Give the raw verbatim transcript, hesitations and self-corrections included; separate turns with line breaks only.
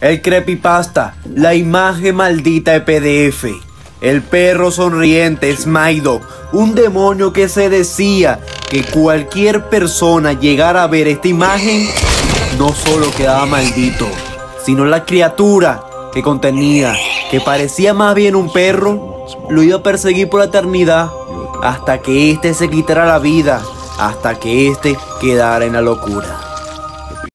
El creepypasta, la imagen maldita de P D F. El perro sonriente Smile, un demonio que se decía que cualquier persona llegara a ver esta imagen, no solo quedaba maldito, sino la criatura que contenía, que parecía más bien un perro, lo iba a perseguir por la eternidad, hasta que éste se quitara la vida, hasta que éste quedara en la locura.